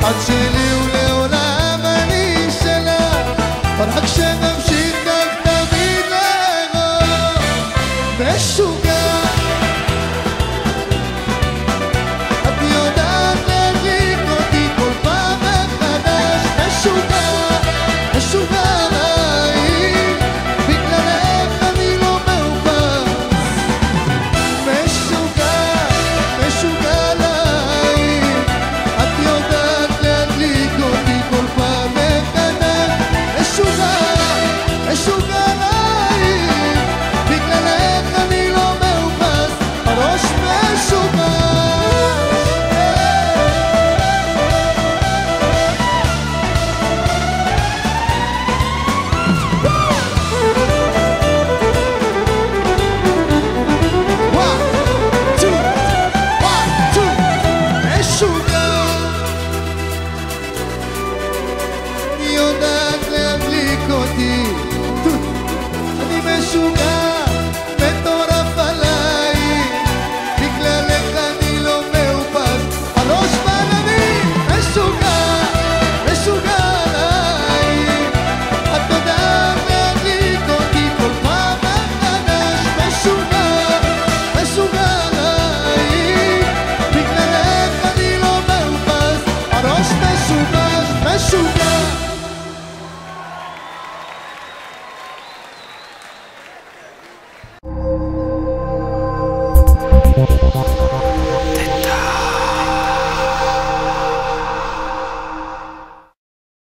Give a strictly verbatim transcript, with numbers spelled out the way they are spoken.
את שלי ולעולם אני שלה, רק שנמשיך רק תמיד לאהוב. משוגע, את יודעת להדליק אותי כל פעם מחדש. משוגע, משוגע עליי, בגללך אני לא מאופס. משוגע, משוגע עליי, את יודעת להדליק אותי כל פעם מחדש. משוגע, משוגע עליי, בגללך אני לא מאופס. הראש משוגע. יודעת להדליק אותי, אני משוגע, מטורף עליי, בגללך אני לא מאופס. הראש בעננים, משוגע, משוגע עליי, את יודעת להדליק אותי כל פעם מחדש. משוגע, משוגע עליי, בגללך אני לא מאופס. הראש משוגע, משוגע.